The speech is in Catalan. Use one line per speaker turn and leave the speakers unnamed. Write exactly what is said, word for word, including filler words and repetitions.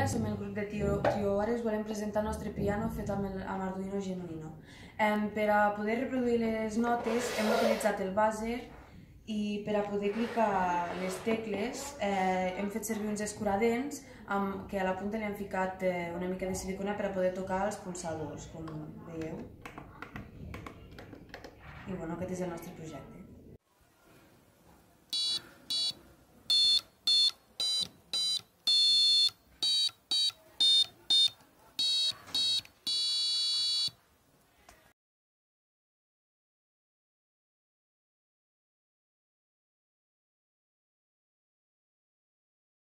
Andrea, som el grup de Trio Ores, volem presentar el nostre piano fet amb Arduino Genuino. Per a poder reproduir les notes hem utilitzat el buzzer i per a poder clicar les tecles hem fet servir uns escuradents que a la punta li hem ficat una mica de silicona per a poder tocar els pulsadors, com veieu. I bueno, aquest és el nostre projecte.